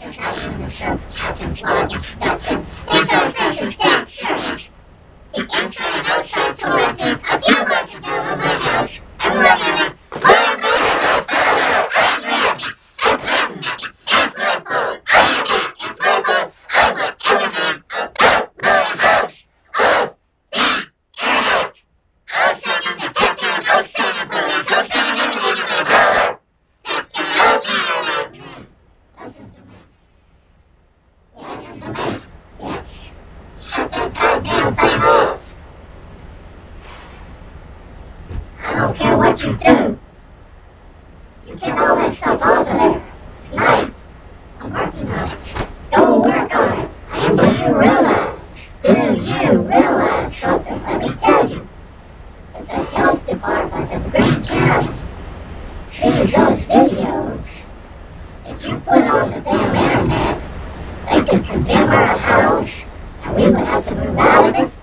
is my anniversary of Captain's Log introduction, because this is dead serious. The inside and outside tour I did a few months ago at my house, and we're gonna I don't care what you do. You get all this stuff off of there. Tonight, I'm working on it. Go work on it. And do you realize something? Let me tell you. If the health department of Green County sees those videos that you put on the damn internet, they could condemn our house, and we would have to move out of it.